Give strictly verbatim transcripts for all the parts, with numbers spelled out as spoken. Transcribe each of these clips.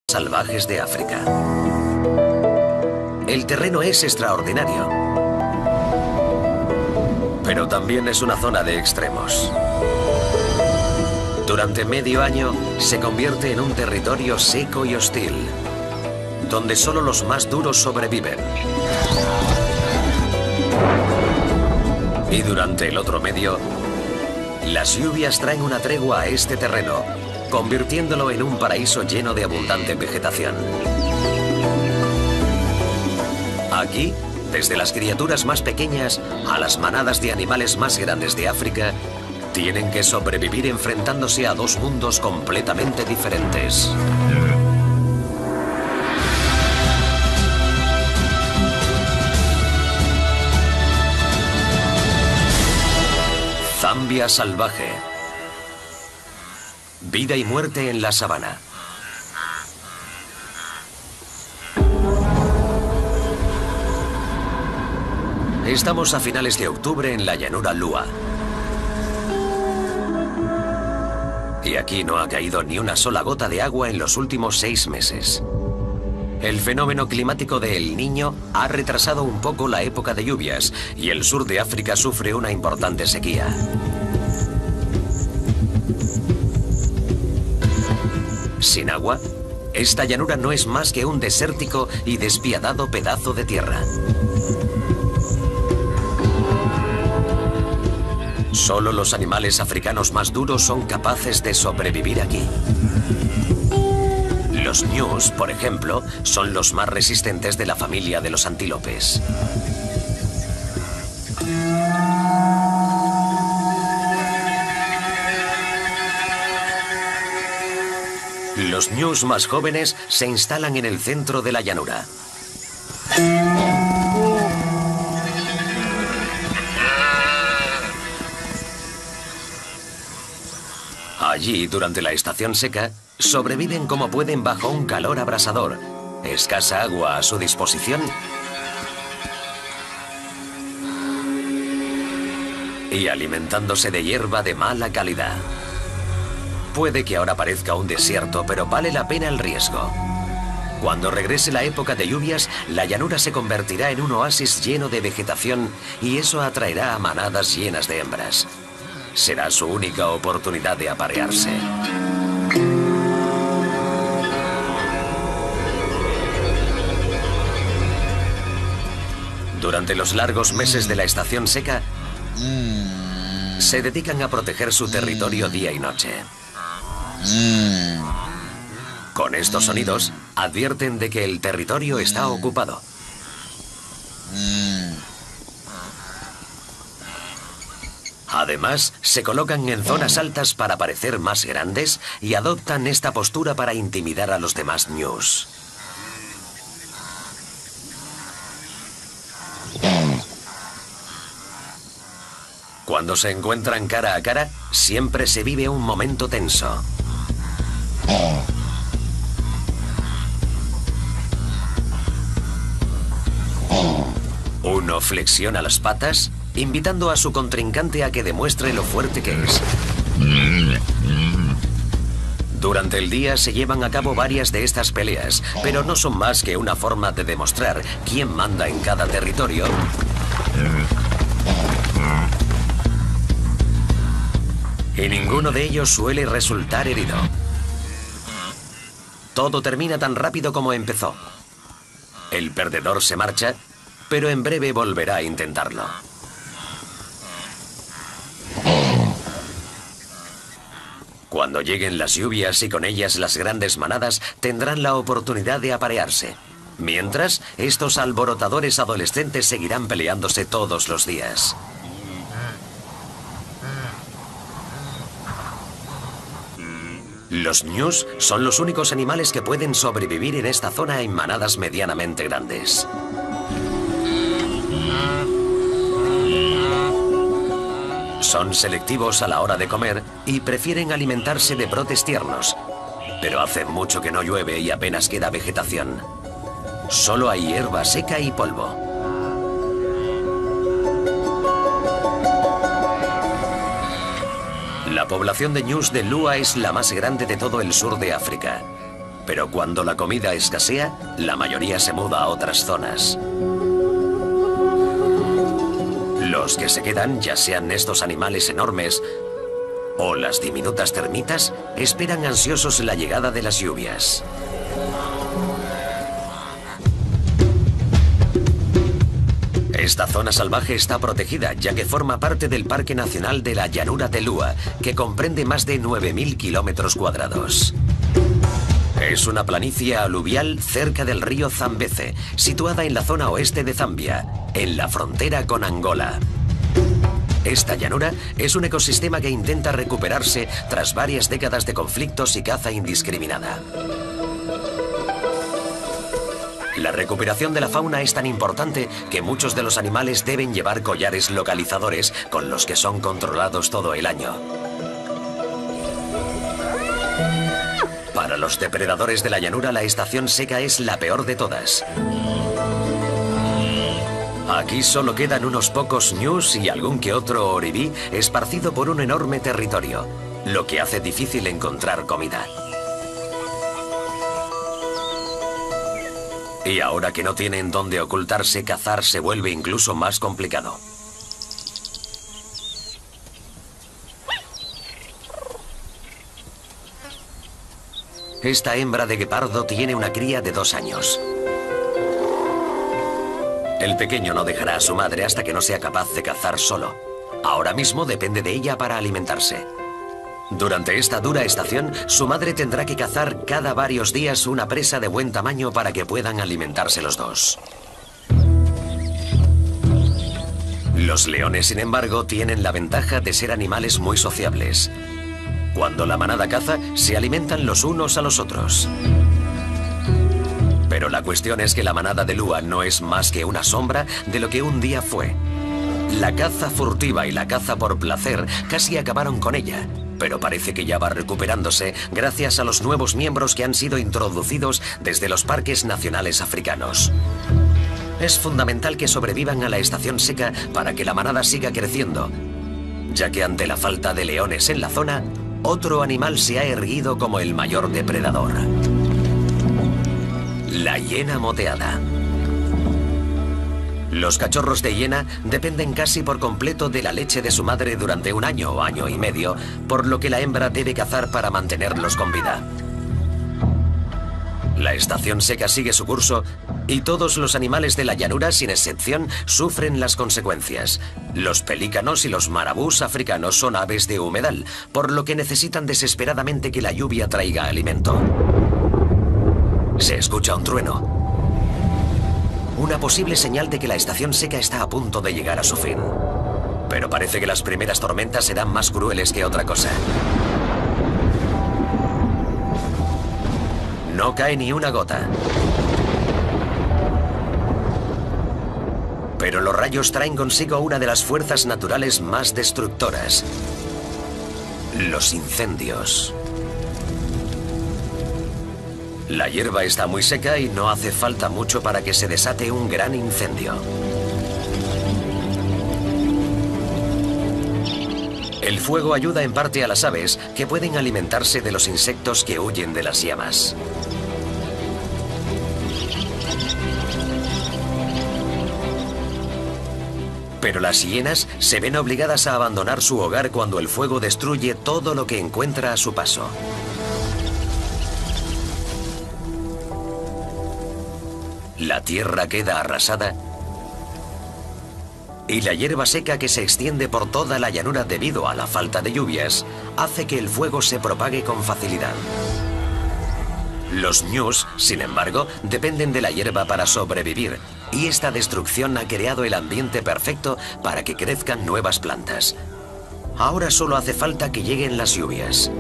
Salvajes de África. El terreno es extraordinario, pero también es una zona de extremos. Durante medio año se convierte en un territorio seco y hostil, donde solo los más duros sobreviven. Y durante el otro medio, las lluvias traen una tregua a este terreno, convirtiéndolo en un paraíso lleno de abundante vegetación. Aquí, desde las criaturas más pequeñas a las manadas de animales más grandes de África, tienen que sobrevivir enfrentándose a dos mundos completamente diferentes. Zambia salvaje. Vida y muerte en la sabana. Estamos a finales de octubre en la llanura Lua. Y aquí no ha caído ni una sola gota de agua en los últimos seis meses. El fenómeno climático de El Niño ha retrasado un poco la época de lluvias y el sur de África sufre una importante sequía. Sin agua, esta llanura no es más que un desértico y despiadado pedazo de tierra. Solo los animales africanos más duros son capaces de sobrevivir aquí. Los ñus, por ejemplo, son los más resistentes de la familia de los antílopes. Los ñus más jóvenes se instalan en el centro de la llanura. Allí, durante la estación seca, sobreviven como pueden bajo un calor abrasador, escasa agua a su disposición y alimentándose de hierba de mala calidad. Puede que ahora parezca un desierto, pero vale la pena el riesgo. Cuando regrese la época de lluvias, la llanura se convertirá en un oasis lleno de vegetación y eso atraerá a manadas llenas de hembras. Será su única oportunidad de aparearse. Durante los largos meses de la estación seca, se dedican a proteger su territorio día y noche. Con estos sonidos, advierten de que el territorio está ocupado. Además, se colocan en zonas altas para parecer más grandes y adoptan esta postura para intimidar a los demás ñus. Cuando se encuentran cara a cara, siempre se vive un momento tenso. Uno flexiona las patas, invitando a su contrincante a que demuestre lo fuerte que es. Durante el día se llevan a cabo varias de estas peleas, pero no son más que una forma de demostrar quién manda en cada territorio y ninguno de ellos suele resultar herido. Todo termina tan rápido como empezó. El perdedor se marcha, pero en breve volverá a intentarlo. Cuando lleguen las lluvias y con ellas las grandes manadas, tendrán la oportunidad de aparearse. Mientras, estos alborotadores adolescentes seguirán peleándose todos los días. Los ñus son los únicos animales que pueden sobrevivir en esta zona en manadas medianamente grandes. Son selectivos a la hora de comer y prefieren alimentarse de brotes tiernos. Pero hace mucho que no llueve y apenas queda vegetación. Solo hay hierba seca y polvo. La población de ñus de Lua es la más grande de todo el sur de África. Pero cuando la comida escasea, la mayoría se muda a otras zonas. Los que se quedan, ya sean estos animales enormes o las diminutas termitas, esperan ansiosos la llegada de las lluvias. Esta zona salvaje está protegida, ya que forma parte del Parque Nacional de la Llanura de Lua, que comprende más de nueve mil kilómetros cuadrados. Es una planicie aluvial cerca del río Zambeze, situada en la zona oeste de Zambia, en la frontera con Angola. Esta llanura es un ecosistema que intenta recuperarse tras varias décadas de conflictos y caza indiscriminada. La recuperación de la fauna es tan importante que muchos de los animales deben llevar collares localizadores con los que son controlados todo el año. Para los depredadores de la llanura, la estación seca es la peor de todas. Aquí solo quedan unos pocos ñus y algún que otro oribí esparcido por un enorme territorio, lo que hace difícil encontrar comida. Y ahora que no tienen dónde ocultarse, cazar se vuelve incluso más complicado. Esta hembra de guepardo tiene una cría de dos años. El pequeño no dejará a su madre hasta que no sea capaz de cazar solo. Ahora mismo depende de ella para alimentarse. Durante esta dura estación, su madre tendrá que cazar cada varios días una presa de buen tamaño para que puedan alimentarse los dos. Los leones, sin embargo, tienen la ventaja de ser animales muy sociables. Cuando la manada caza, se alimentan los unos a los otros. Pero la cuestión es que la manada de Lua no es más que una sombra de lo que un día fue. La caza furtiva y la caza por placer casi acabaron con ella, pero parece que ya va recuperándose gracias a los nuevos miembros que han sido introducidos desde los parques nacionales africanos. Es fundamental que sobrevivan a la estación seca para que la manada siga creciendo, ya que ante la falta de leones en la zona, otro animal se ha erguido como el mayor depredador: la hiena moteada. Los cachorros de hiena dependen casi por completo de la leche de su madre durante un año o año y medio, por lo que la hembra debe cazar para mantenerlos con vida. La estación seca sigue su curso y todos los animales de la llanura, sin excepción, sufren las consecuencias. Los pelícanos y los marabús africanos son aves de humedal, por lo que necesitan desesperadamente que la lluvia traiga alimento. Se escucha un trueno. Una posible señal de que la estación seca está a punto de llegar a su fin. Pero parece que las primeras tormentas serán más crueles que otra cosa. No cae ni una gota. Pero los rayos traen consigo una de las fuerzas naturales más destructoras: los incendios. La hierba está muy seca y no hace falta mucho para que se desate un gran incendio. El fuego ayuda en parte a las aves, que pueden alimentarse de los insectos que huyen de las llamas. Pero las hienas se ven obligadas a abandonar su hogar cuando el fuego destruye todo lo que encuentra a su paso. La tierra queda arrasada y la hierba seca que se extiende por toda la llanura debido a la falta de lluvias hace que el fuego se propague con facilidad. Los ñus, sin embargo, dependen de la hierba para sobrevivir, y esta destrucción ha creado el ambiente perfecto para que crezcan nuevas plantas. Ahora solo hace falta que lleguen las lluvias.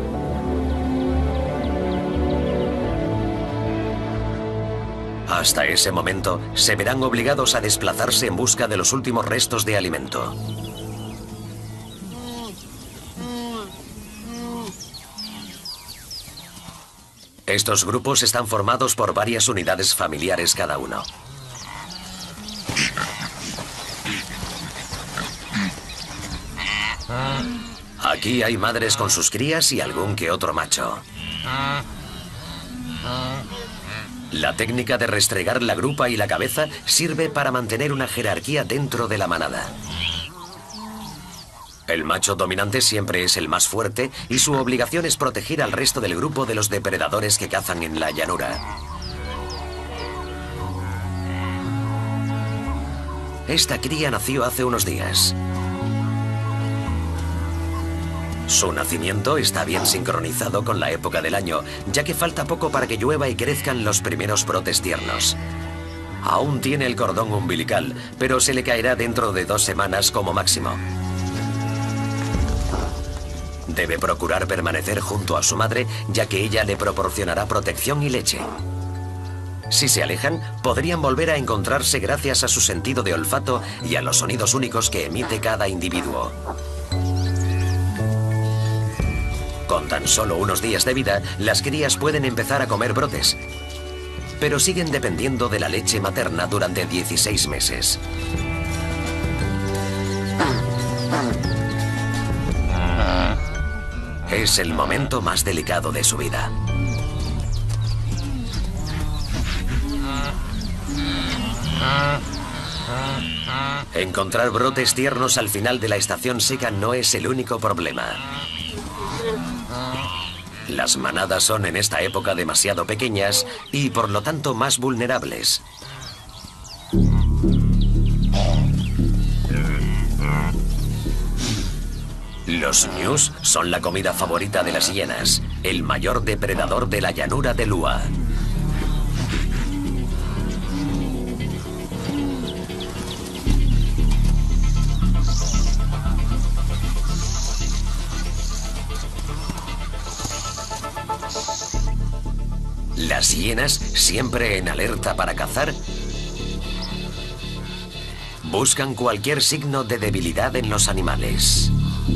Hasta ese momento, se verán obligados a desplazarse en busca de los últimos restos de alimento. Estos grupos están formados por varias unidades familiares cada uno. Aquí hay madres con sus crías y algún que otro macho. La técnica de restregar la grupa y la cabeza sirve para mantener una jerarquía dentro de la manada. El macho dominante siempre es el más fuerte y su obligación es proteger al resto del grupo de los depredadores que cazan en la llanura. Esta cría nació hace unos días. Su nacimiento está bien sincronizado con la época del año, ya que falta poco para que llueva y crezcan los primeros brotes tiernos. Aún tiene el cordón umbilical, pero se le caerá dentro de dos semanas como máximo. Debe procurar permanecer junto a su madre, ya que ella le proporcionará protección y leche. Si se alejan, podrían volver a encontrarse gracias a su sentido de olfato y a los sonidos únicos que emite cada individuo. Con tan solo unos días de vida, las crías pueden empezar a comer brotes, pero siguen dependiendo de la leche materna durante dieciséis meses. Es el momento más delicado de su vida. Encontrar brotes tiernos al final de la estación seca no es el único problema. Las manadas son en esta época demasiado pequeñas y por lo tanto más vulnerables. Los ñus son la comida favorita de las hienas, el mayor depredador de la llanura de Lua. Las hienas, siempre en alerta para cazar, buscan cualquier signo de debilidad en los animales.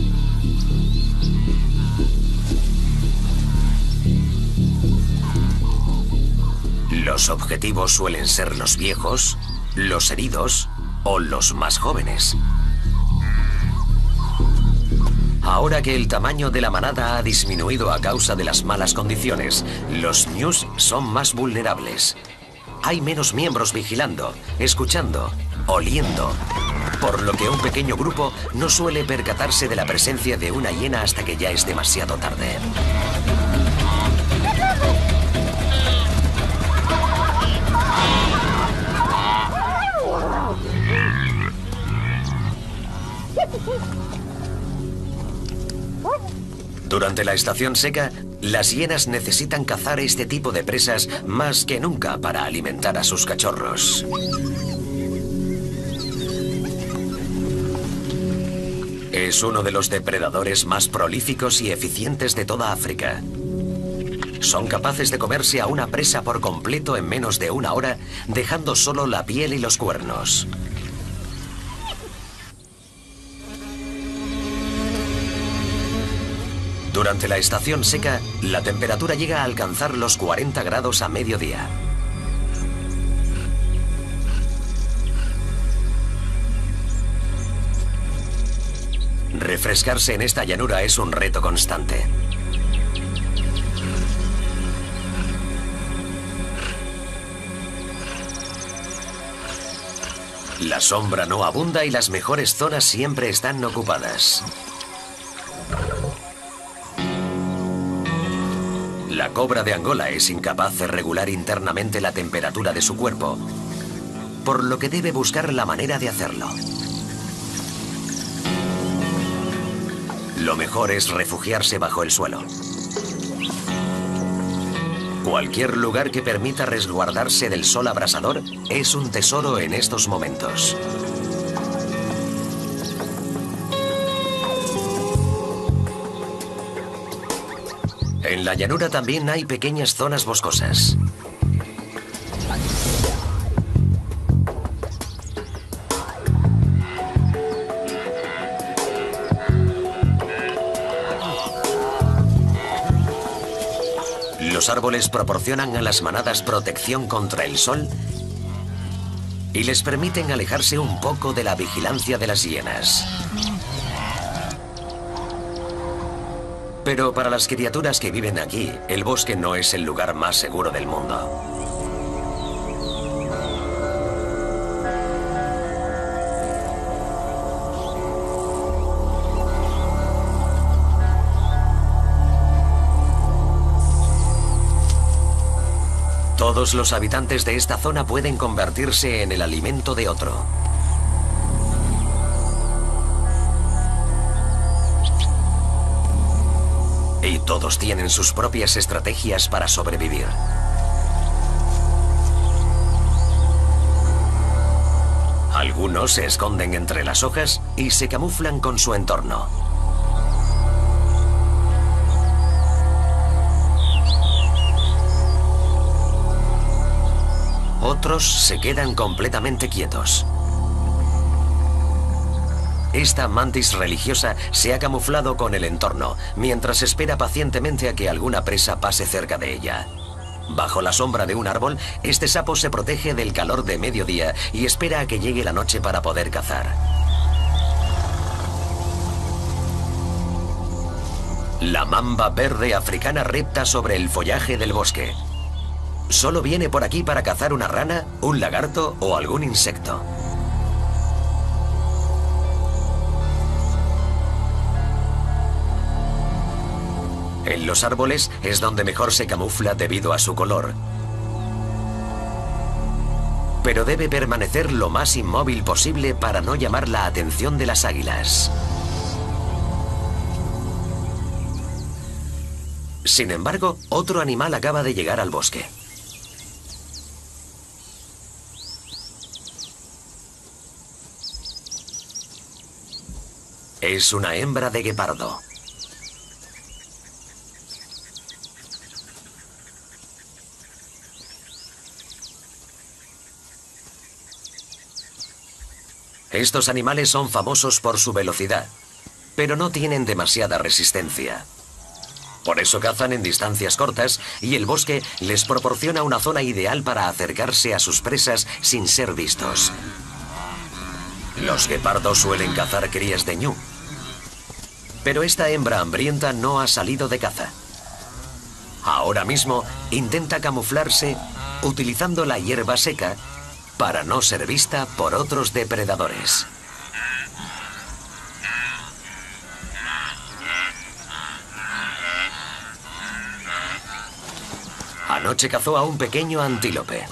Los objetivos suelen ser los viejos, los heridos o los más jóvenes. Ahora que el tamaño de la manada ha disminuido a causa de las malas condiciones, los ñus son más vulnerables. Hay menos miembros vigilando, escuchando, oliendo, por lo que un pequeño grupo no suele percatarse de la presencia de una hiena hasta que ya es demasiado tarde. Durante la estación seca, las hienas necesitan cazar este tipo de presas más que nunca para alimentar a sus cachorros. Es uno de los depredadores más prolíficos y eficientes de toda África. Son capaces de comerse a una presa por completo en menos de una hora, dejando solo la piel y los cuernos. Durante la estación seca, la temperatura llega a alcanzar los cuarenta grados a mediodía. Refrescarse en esta llanura es un reto constante. La sombra no abunda y las mejores zonas siempre están ocupadas. La cobra de Angola es incapaz de regular internamente la temperatura de su cuerpo, por lo que debe buscar la manera de hacerlo. Lo mejor es refugiarse bajo el suelo. Cualquier lugar que permita resguardarse del sol abrasador es un tesoro en estos momentos. En la llanura también hay pequeñas zonas boscosas. Los árboles proporcionan a las manadas protección contra el sol y les permiten alejarse un poco de la vigilancia de las hienas. Pero para las criaturas que viven aquí, el bosque no es el lugar más seguro del mundo. Todos los habitantes de esta zona pueden convertirse en el alimento de otro. Y todos tienen sus propias estrategias para sobrevivir. Algunos se esconden entre las hojas y se camuflan con su entorno. Otros se quedan completamente quietos. Esta mantis religiosa se ha camuflado con el entorno, mientras espera pacientemente a que alguna presa pase cerca de ella. Bajo la sombra de un árbol, este sapo se protege del calor de mediodía y espera a que llegue la noche para poder cazar. La mamba verde africana repta sobre el follaje del bosque. Solo viene por aquí para cazar una rana, un lagarto o algún insecto. En los árboles es donde mejor se camufla debido a su color. Pero debe permanecer lo más inmóvil posible para no llamar la atención de las águilas. Sin embargo, otro animal acaba de llegar al bosque. Es una hembra de guepardo. Estos animales son famosos por su velocidad, pero no tienen demasiada resistencia. Por eso cazan en distancias cortas y el bosque les proporciona una zona ideal para acercarse a sus presas sin ser vistos. Los guepardos suelen cazar crías de ñu, pero esta hembra hambrienta no ha salido de caza. Ahora mismo intenta camuflarse utilizando la hierba seca para no ser vista por otros depredadores. Anoche cazó a un pequeño antílope.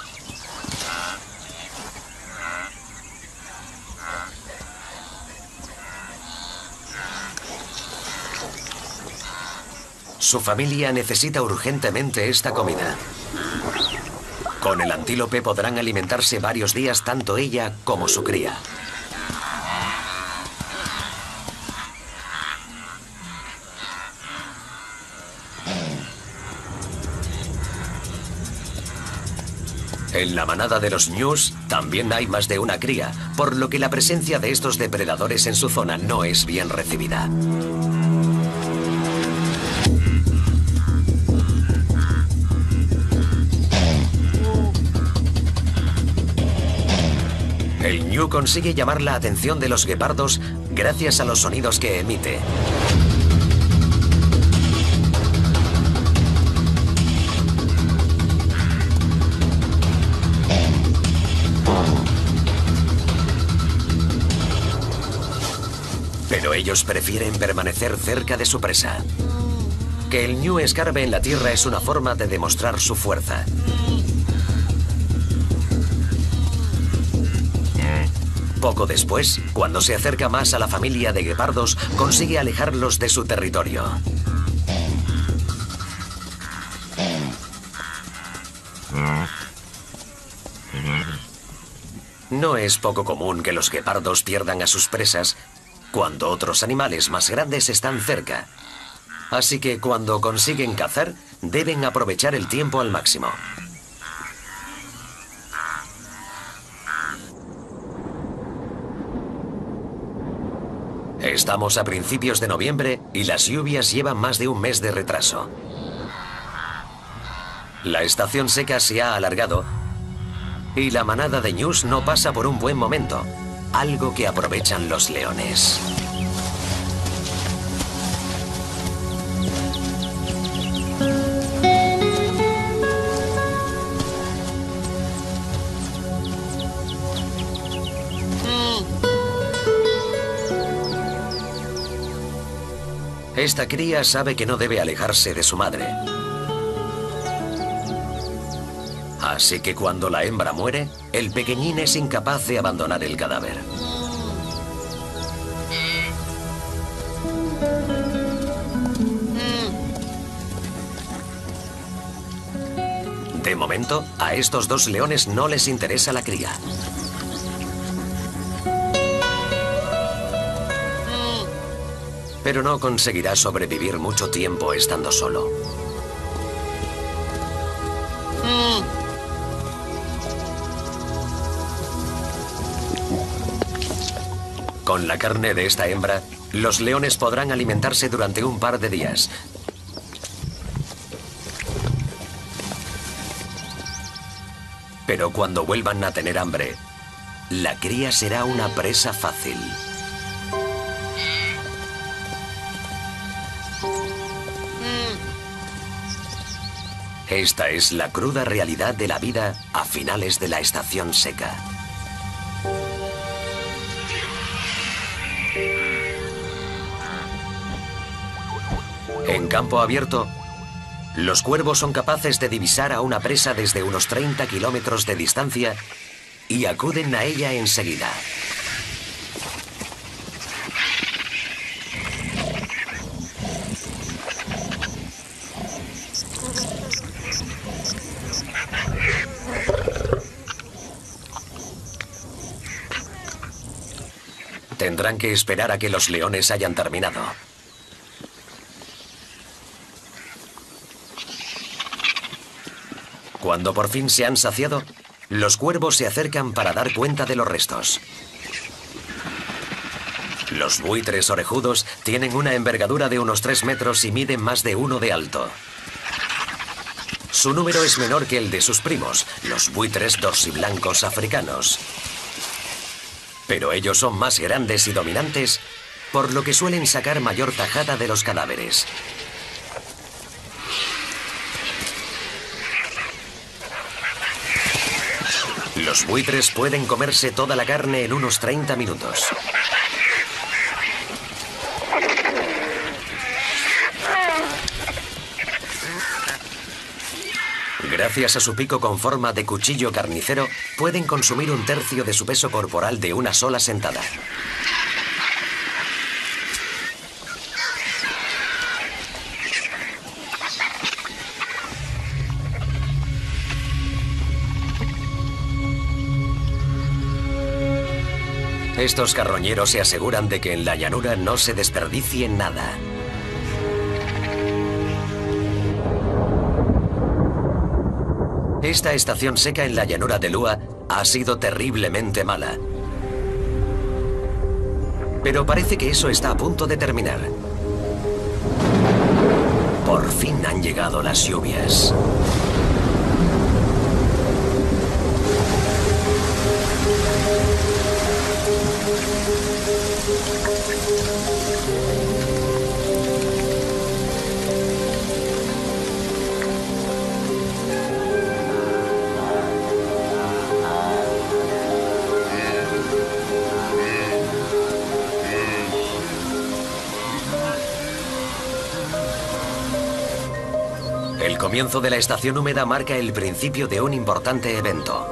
Su familia necesita urgentemente esta comida. Con el antílope podrán alimentarse varios días tanto ella como su cría. En la manada de los ñus también hay más de una cría, por lo que la presencia de estos depredadores en su zona no es bien recibida. El ñu consigue llamar la atención de los guepardos gracias a los sonidos que emite. Pero ellos prefieren permanecer cerca de su presa. Que el ñu escarbe en la tierra es una forma de demostrar su fuerza. Poco después, cuando se acerca más a la familia de guepardos, consigue alejarlos de su territorio. No es poco común que los guepardos pierdan a sus presas cuando otros animales más grandes están cerca. Así que cuando consiguen cazar, deben aprovechar el tiempo al máximo. Estamos a principios de noviembre y las lluvias llevan más de un mes de retraso. La estación seca se ha alargado y la manada de ñus no pasa por un buen momento, algo que aprovechan los leones. Esta cría sabe que no debe alejarse de su madre. Así que cuando la hembra muere, el pequeñín es incapaz de abandonar el cadáver. De momento, a estos dos leones no les interesa la cría. Pero no conseguirá sobrevivir mucho tiempo estando solo. Con la carne de esta hembra, los leones podrán alimentarse durante un par de días. Pero cuando vuelvan a tener hambre, la cría será una presa fácil. Esta es la cruda realidad de la vida a finales de la estación seca. En campo abierto, los cuervos son capaces de divisar a una presa desde unos treinta kilómetros de distancia y acuden a ella enseguida. Tendrán que esperar a que los leones hayan terminado. Cuando por fin se han saciado, los cuervos se acercan para dar cuenta de los restos. Los buitres orejudos tienen una envergadura de unos tres metros y miden más de uno de alto. Su número es menor que el de sus primos, los buitres dorsiblancos africanos. Pero ellos son más grandes y dominantes, por lo que suelen sacar mayor tajada de los cadáveres. Los buitres pueden comerse toda la carne en unos treinta minutos. Gracias a su pico con forma de cuchillo carnicero, pueden consumir un tercio de su peso corporal de una sola sentada. Estos carroñeros se aseguran de que en la llanura no se desperdicie nada. Esta estación seca en la llanura de Lua ha sido terriblemente mala. Pero parece que eso está a punto de terminar. Por fin han llegado las lluvias. El comienzo de la estación húmeda marca el principio de un importante evento.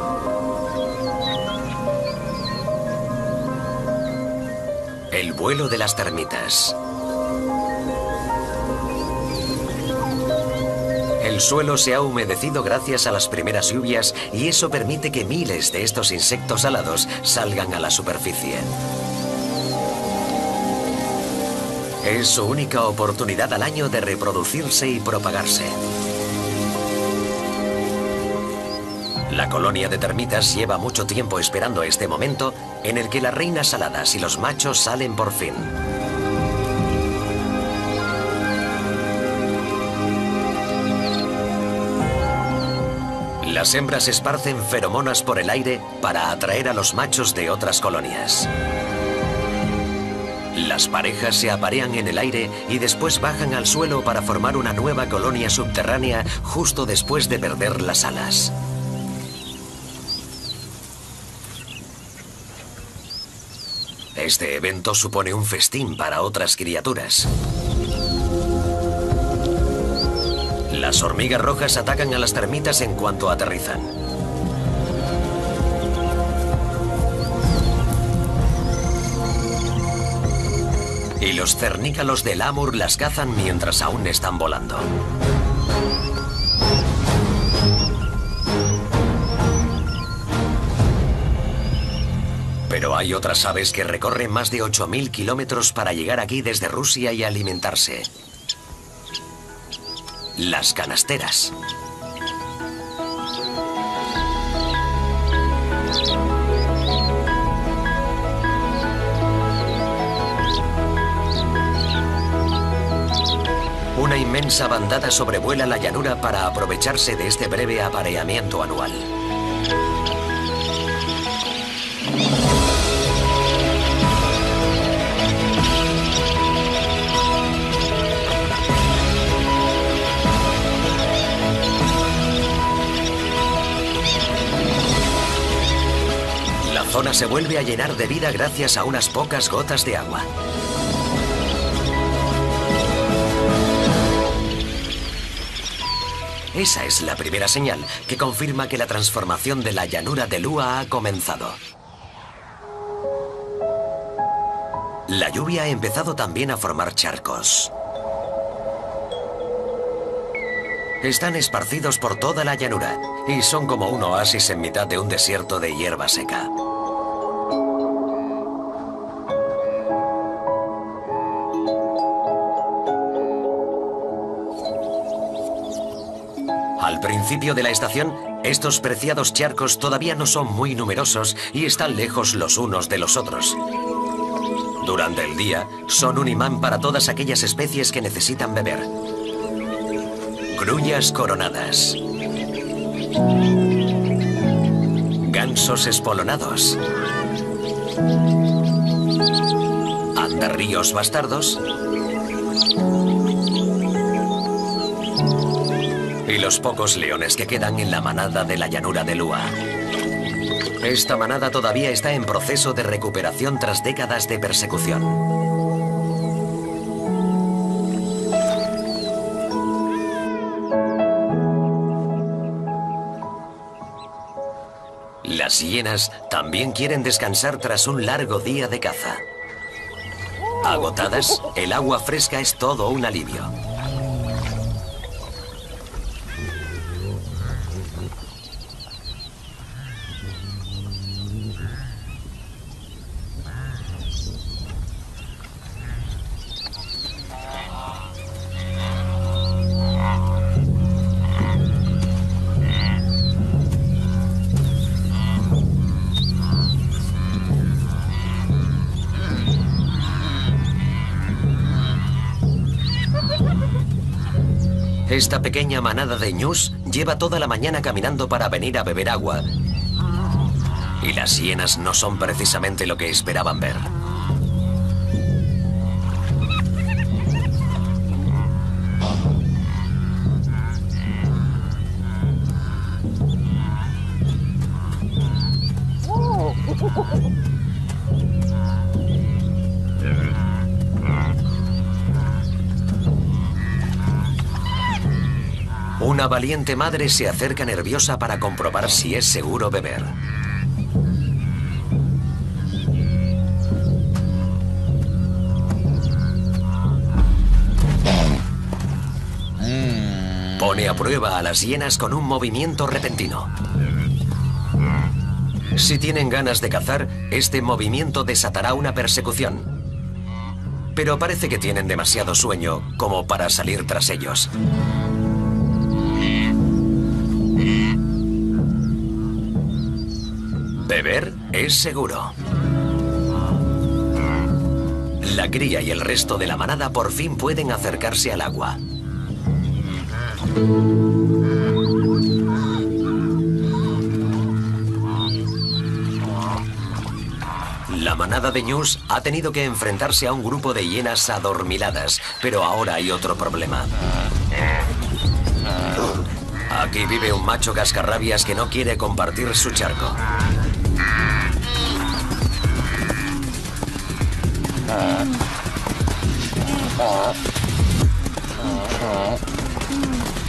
El vuelo de las termitas. El suelo se ha humedecido gracias a las primeras lluvias y eso permite que miles de estos insectos alados salgan a la superficie. Es su única oportunidad al año de reproducirse y propagarse. La colonia de termitas lleva mucho tiempo esperando este momento en el que las reinas aladas y los machos salen por fin. Las hembras esparcen feromonas por el aire para atraer a los machos de otras colonias. Las parejas se aparean en el aire y después bajan al suelo para formar una nueva colonia subterránea justo después de perder las alas. Este evento supone un festín para otras criaturas. La Las hormigas rojas atacan a las termitas en cuanto aterrizan. Y los cernícalos del Amur las cazan mientras aún están volando. Pero hay otras aves que recorren más de ocho mil kilómetros para llegar aquí desde Rusia y alimentarse. Las canasteras. Una inmensa bandada sobrevuela la llanura para aprovecharse de este breve apareamiento anual. La zona se vuelve a llenar de vida gracias a unas pocas gotas de agua. Esa es la primera señal que confirma que la transformación de la llanura de Lua ha comenzado. La lluvia ha empezado también a formar charcos. Están esparcidos por toda la llanura y son como un oasis en mitad de un desierto de hierba seca. Al principio de la estación, estos preciados charcos todavía no son muy numerosos y están lejos los unos de los otros. Durante el día, son un imán para todas aquellas especies que necesitan beber. Grullas coronadas. Gansos espolonados. Andarríos bastardos. Y los pocos leones que quedan en la manada de la llanura de Lua. Esta manada todavía está en proceso de recuperación tras décadas de persecución. Las hienas también quieren descansar tras un largo día de caza. Agotadas, el agua fresca es todo un alivio. Esta pequeña manada de ñus lleva toda la mañana caminando para venir a beber agua. Y las hienas no son precisamente lo que esperaban ver. Una valiente madre se acerca nerviosa para comprobar si es seguro beber. Pone a prueba a las hienas con un movimiento repentino. Si tienen ganas de cazar, este movimiento desatará una persecución. Pero parece que tienen demasiado sueño como para salir tras ellos. Beber es seguro. La cría y el resto de la manada por fin pueden acercarse al agua. La manada de ñus ha tenido que enfrentarse a un grupo de hienas adormiladas, pero ahora hay otro problema. Aquí vive un macho cascarrabias que no quiere compartir su charco.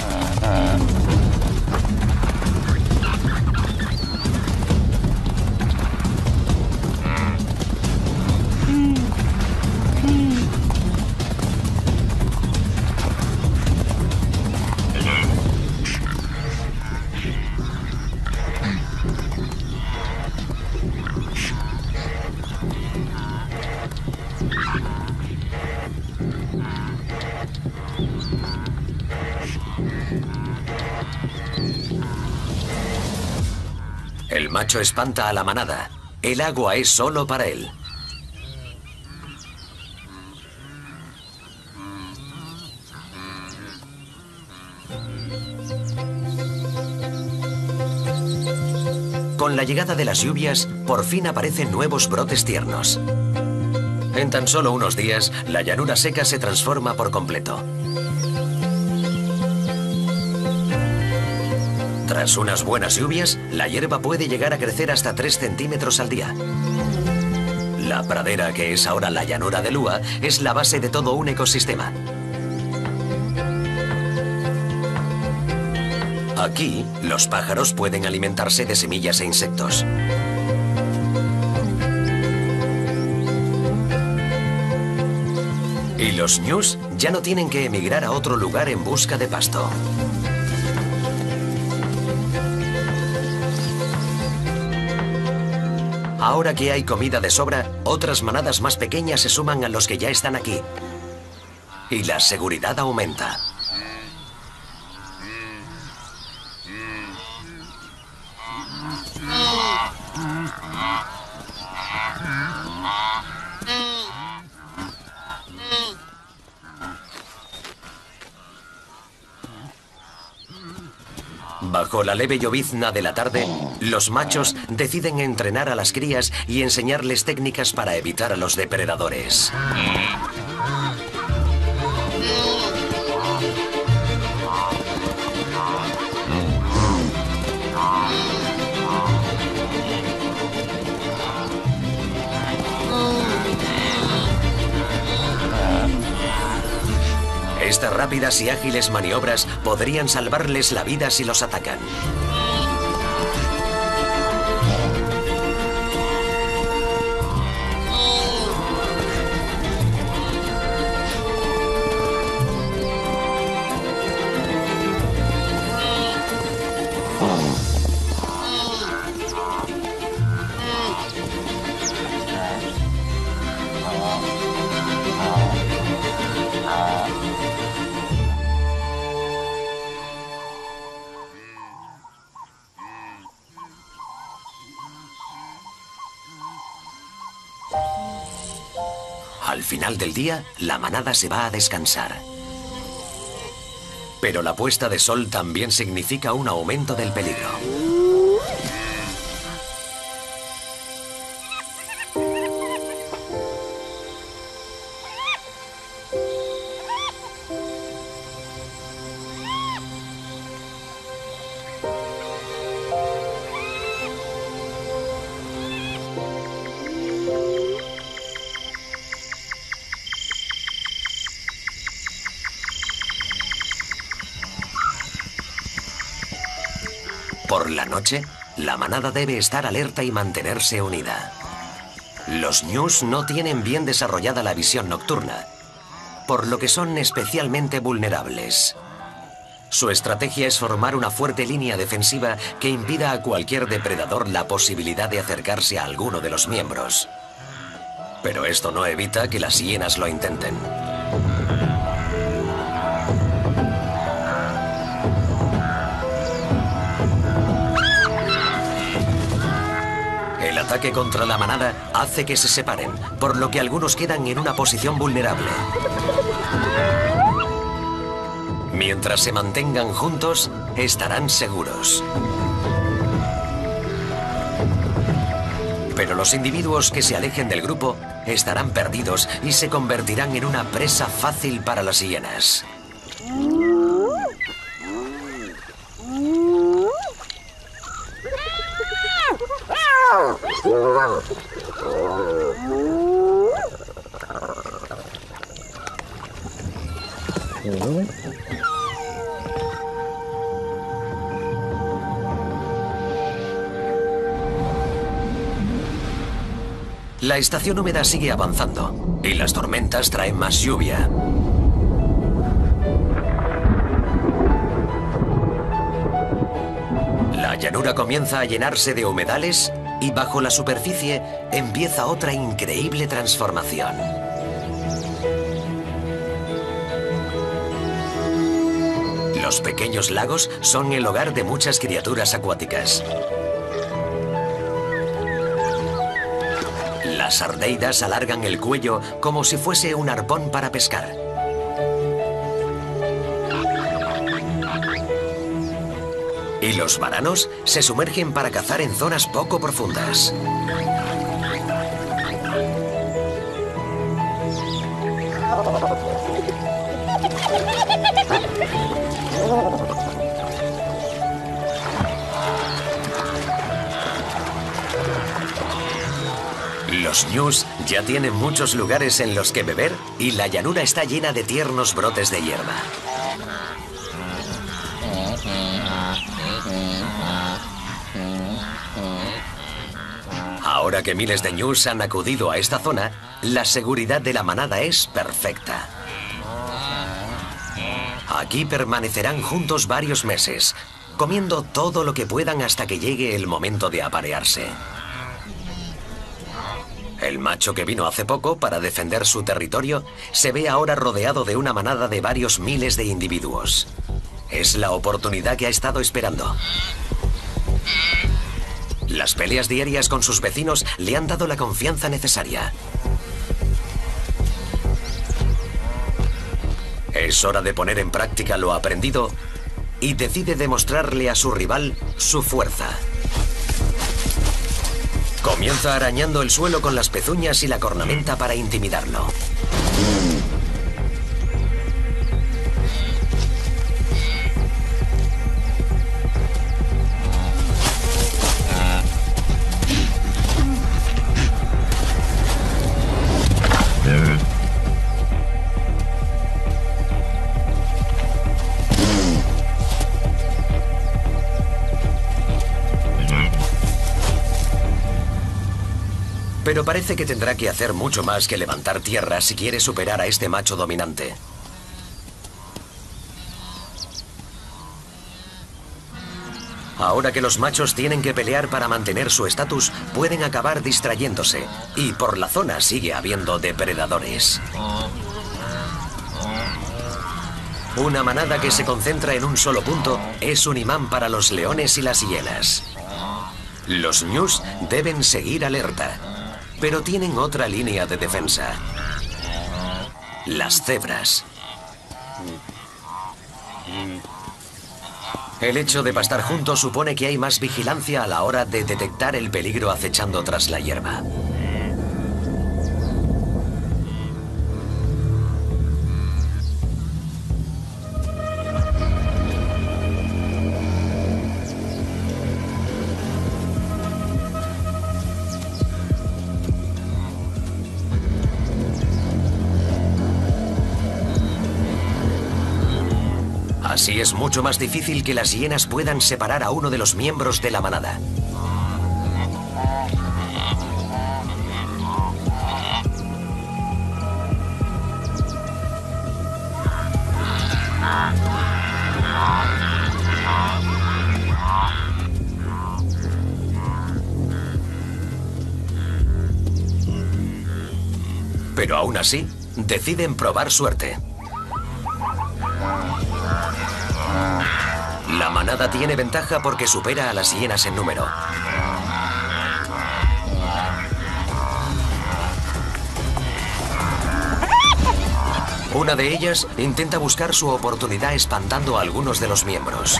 El macho espanta a la manada. El agua es solo para él. Con la llegada de las lluvias, por fin aparecen nuevos brotes tiernos. En tan solo unos días, la llanura seca se transforma por completo. Tras unas buenas lluvias, la hierba puede llegar a crecer hasta tres centímetros al día. La pradera, que es ahora la llanura de Lua, es la base de todo un ecosistema. Aquí, los pájaros pueden alimentarse de semillas e insectos. Y los ñus ya no tienen que emigrar a otro lugar en busca de pasto. Ahora que hay comida de sobra, otras manadas más pequeñas se suman a los que ya están aquí. Y la seguridad aumenta. Bajo la leve llovizna de la tarde, los machos deciden entrenar a las crías y enseñarles técnicas para evitar a los depredadores. Estas rápidas y ágiles maniobras podrían salvarles la vida si los atacan. Al final del día, la manada se va a descansar. Pero la puesta de sol también significa un aumento del peligro. Por la noche, la manada debe estar alerta y mantenerse unida. Los ñus no tienen bien desarrollada la visión nocturna, por lo que son especialmente vulnerables. Su estrategia es formar una fuerte línea defensiva que impida a cualquier depredador la posibilidad de acercarse a alguno de los miembros. Pero esto no evita que las hienas lo intenten. El ataque contra la manada hace que se separen, por lo que algunos quedan en una posición vulnerable. Mientras se mantengan juntos, estarán seguros. Pero los individuos que se alejen del grupo estarán perdidos y se convertirán en una presa fácil para las hienas. La estación húmeda sigue avanzando y las tormentas traen más lluvia. La llanura comienza a llenarse de humedales y bajo la superficie empieza otra increíble transformación. Los pequeños lagos son el hogar de muchas criaturas acuáticas. Las ardeidas alargan el cuello como si fuese un arpón para pescar. Y los varanos se sumergen para cazar en zonas poco profundas. Los ñus ya tienen muchos lugares en los que beber y la llanura está llena de tiernos brotes de hierba. Ahora que miles de ñus han acudido a esta zona, la seguridad de la manada es perfecta. Aquí permanecerán juntos varios meses, comiendo todo lo que puedan hasta que llegue el momento de aparearse. El macho que vino hace poco para defender su territorio se ve ahora rodeado de una manada de varios miles de individuos. Es la oportunidad que ha estado esperando. Las peleas diarias con sus vecinos le han dado la confianza necesaria. Es hora de poner en práctica lo aprendido y decide demostrarle a su rival su fuerza. Comienza arañando el suelo con las pezuñas y la cornamenta para intimidarlo. Pero parece que tendrá que hacer mucho más que levantar tierra si quiere superar a este macho dominante. Ahora que los machos tienen que pelear para mantener su estatus, pueden acabar distrayéndose. Y por la zona sigue habiendo depredadores. Una manada que se concentra en un solo punto es un imán para los leones y las hienas. Los ñus deben seguir alerta. Pero tienen otra línea de defensa. Las cebras. El hecho de pastar juntos supone que hay más vigilancia a la hora de detectar el peligro acechando tras la hierba. Así es mucho más difícil que las hienas puedan separar a uno de los miembros de la manada. Pero aún así, deciden probar suerte. La manada tiene ventaja porque supera a las hienas en número. Una de ellas intenta buscar su oportunidad espantando a algunos de los miembros.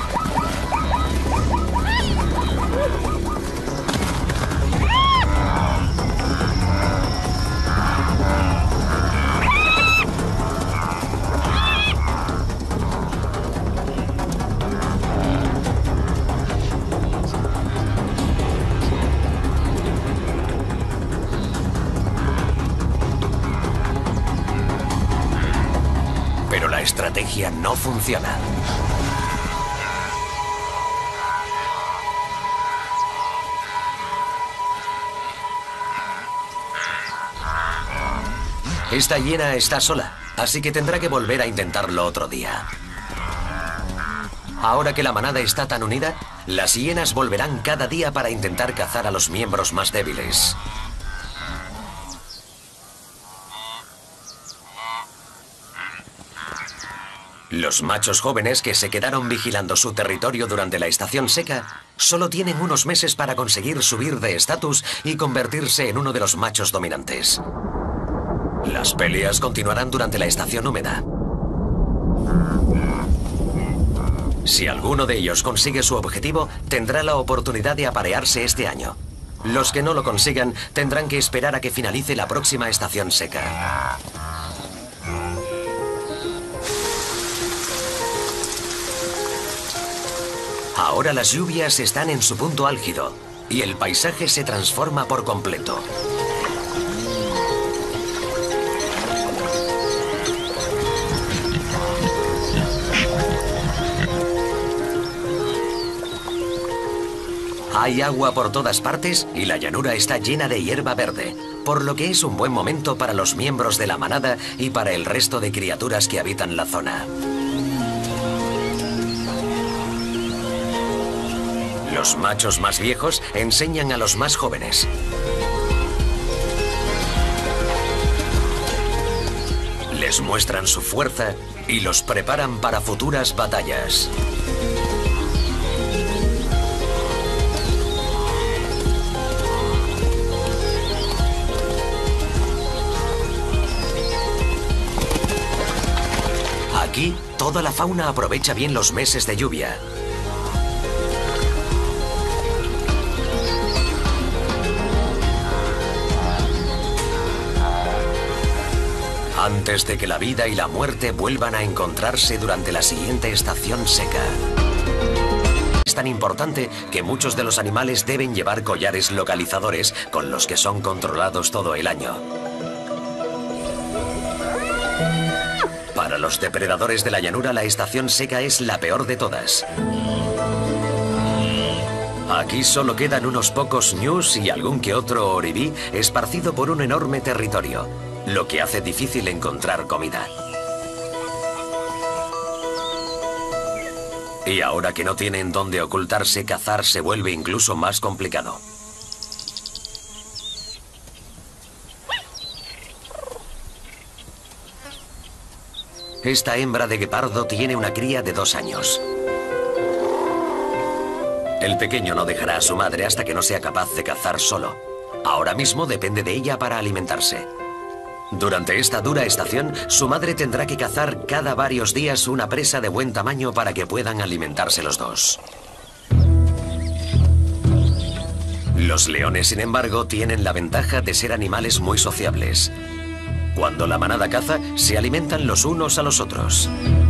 La estrategia no funciona. Esta hiena está sola, así que tendrá que volver a intentarlo otro día. Ahora que la manada está tan unida, las hienas volverán cada día para intentar cazar a los miembros más débiles. Los machos jóvenes que se quedaron vigilando su territorio durante la estación seca solo tienen unos meses para conseguir subir de estatus y convertirse en uno de los machos dominantes. Las peleas continuarán durante la estación húmeda. Si alguno de ellos consigue su objetivo, tendrá la oportunidad de aparearse este año. Los que no lo consigan tendrán que esperar a que finalice la próxima estación seca. Ahora las lluvias están en su punto álgido y el paisaje se transforma por completo. Hay agua por todas partes y la llanura está llena de hierba verde, por lo que es un buen momento para los miembros de la manada y para el resto de criaturas que habitan la zona. Los machos más viejos enseñan a los más jóvenes. Les muestran su fuerza y los preparan para futuras batallas. Aquí, toda la fauna aprovecha bien los meses de lluvia. Antes de que la vida y la muerte vuelvan a encontrarse durante la siguiente estación seca. Es tan importante que muchos de los animales deben llevar collares localizadores con los que son controlados todo el año. Para los depredadores de la llanura, la estación seca es la peor de todas. Aquí solo quedan unos pocos ñus y algún que otro oribí esparcido por un enorme territorio, lo que hace difícil encontrar comida. Y ahora que no tienen dónde ocultarse, cazar se vuelve incluso más complicado. Esta hembra de guepardo tiene una cría de dos años. El pequeño no dejará a su madre hasta que no sea capaz de cazar solo. Ahora mismo depende de ella para alimentarse. Durante esta dura estación, su madre tendrá que cazar cada varios días una presa de buen tamaño para que puedan alimentarse los dos. Los leones, sin embargo, tienen la ventaja de ser animales muy sociables. Cuando la manada caza, se alimentan los unos a los otros.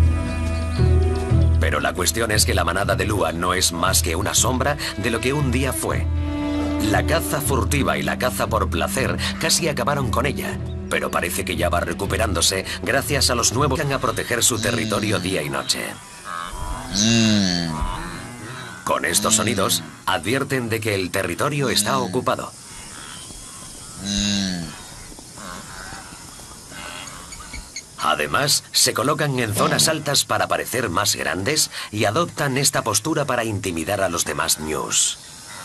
Pero la cuestión es que la manada de Lua no es más que una sombra de lo que un día fue. La caza furtiva y la caza por placer casi acabaron con ella, pero parece que ya va recuperándose gracias a los nuevos que van a proteger su territorio día y noche. Con estos sonidos, advierten de que el territorio está ocupado. Además, se colocan en zonas altas para parecer más grandes y adoptan esta postura para intimidar a los demás ñus.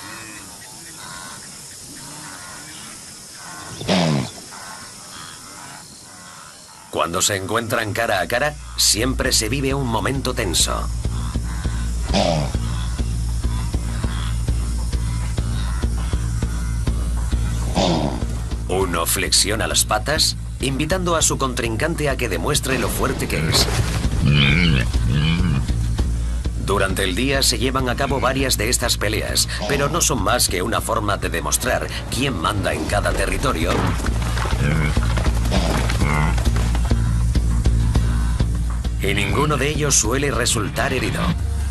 Cuando se encuentran cara a cara, siempre se vive un momento tenso. Uno flexiona las patas, invitando a su contrincante a que demuestre lo fuerte que es. Durante el día se llevan a cabo varias de estas peleas, pero no son más que una forma de demostrar quién manda en cada territorio. Y ninguno de ellos suele resultar herido.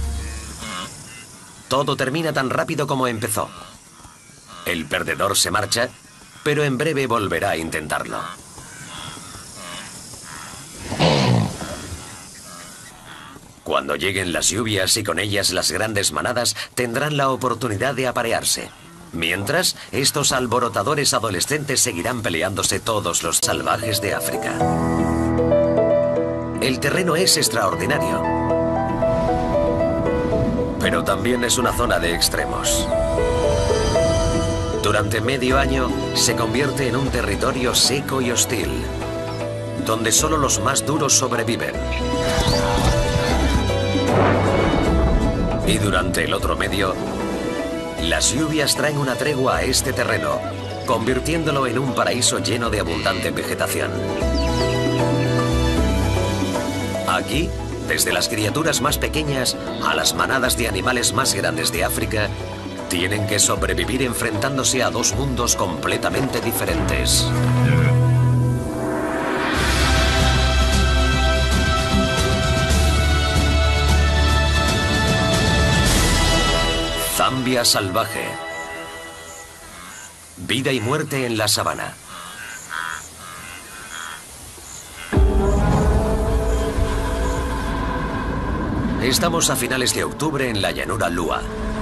Todo termina tan rápido como empezó. El perdedor se marcha, pero en breve volverá a intentarlo. Cuando lleguen las lluvias y con ellas las grandes manadas, tendrán la oportunidad de aparearse. Mientras, estos alborotadores adolescentes seguirán peleándose todos los salvajes de África. El terreno es extraordinario, pero también es una zona de extremos. Durante medio año se convierte en un territorio seco y hostil, donde solo los más duros sobreviven. Y durante el otro medio, las lluvias traen una tregua a este terreno, convirtiéndolo en un paraíso lleno de abundante vegetación. Aquí, desde las criaturas más pequeñas a las manadas de animales más grandes de África, tienen que sobrevivir enfrentándose a dos mundos completamente diferentes. Zambia salvaje. Vida y muerte en la sabana. Estamos a finales de octubre en la llanura Lua.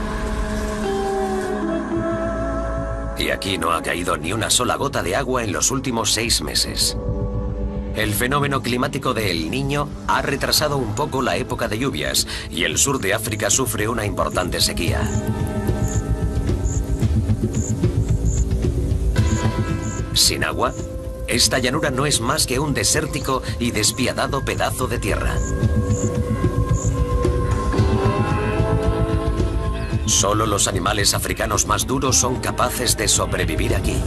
Y aquí no ha caído ni una sola gota de agua en los últimos seis meses. El fenómeno climático de El Niño ha retrasado un poco la época de lluvias y el sur de África sufre una importante sequía. Sin agua, esta llanura no es más que un desértico y despiadado pedazo de tierra. Solo los animales africanos más duros son capaces de sobrevivir aquí.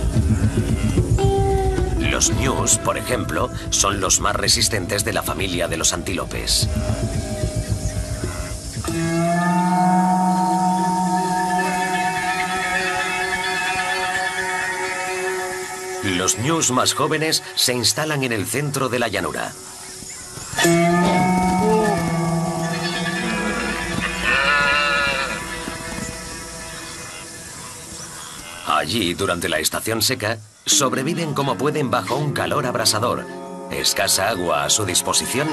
Los ñus, por ejemplo, son los más resistentes de la familia de los antílopes. Los ñus más jóvenes se instalan en el centro de la llanura. Allí, durante la estación seca, sobreviven como pueden bajo un calor abrasador, escasa agua a su disposición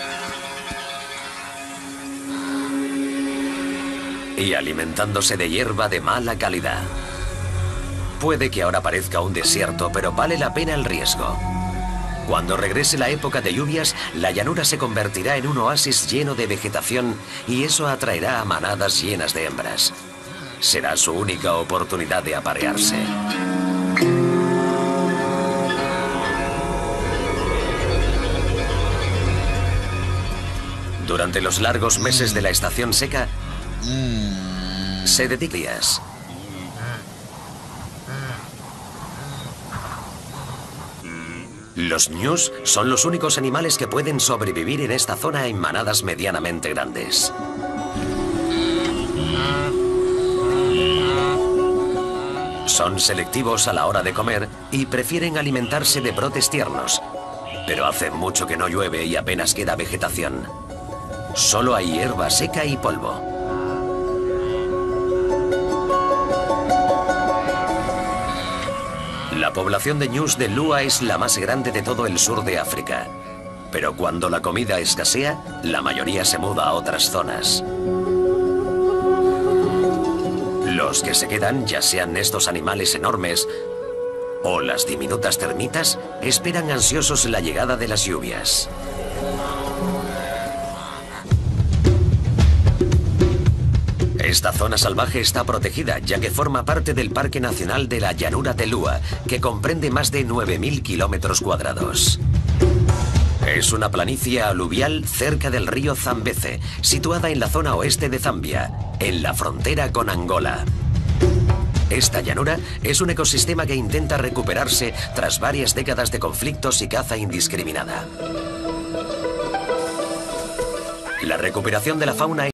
y alimentándose de hierba de mala calidad. Puede que ahora parezca un desierto, pero vale la pena el riesgo. Cuando regrese la época de lluvias, la llanura se convertirá en un oasis lleno de vegetación y eso atraerá a manadas llenas de hembras. Será su única oportunidad de aparearse. Durante los largos meses de la estación seca, se dedican días. Los ñus son los únicos animales que pueden sobrevivir en esta zona en manadas medianamente grandes. Son selectivos a la hora de comer y prefieren alimentarse de brotes tiernos, pero hace mucho que no llueve y apenas queda vegetación. Solo hay hierba seca y polvo. La población de ñus de Lua es la más grande de todo el sur de África, pero cuando la comida escasea, la mayoría se muda a otras zonas. Los que se quedan, ya sean estos animales enormes o las diminutas termitas, esperan ansiosos la llegada de las lluvias. Esta zona salvaje está protegida, ya que forma parte del Parque Nacional de la Llanura de Lua, que comprende más de nueve mil kilómetros cuadrados. Es una planicie aluvial cerca del río Zambeze, situada en la zona oeste de Zambia, en la frontera con Angola. Esta llanura es un ecosistema que intenta recuperarse tras varias décadas de conflictos y caza indiscriminada. La recuperación de la fauna